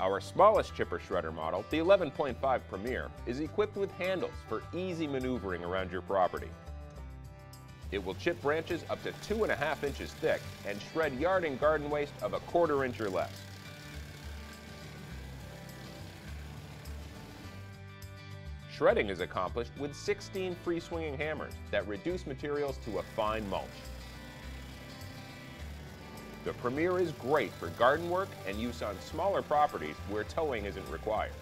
Our smallest chipper shredder model, the 11.5 Premier, is equipped with handles for easy maneuvering around your property. It will chip branches up to 2.5 inches thick and shred yard and garden waste of 1/4 inch or less. Shredding is accomplished with 16 free-swinging hammers that reduce materials to a fine mulch. The Premier is great for garden work and use on smaller properties where towing isn't required.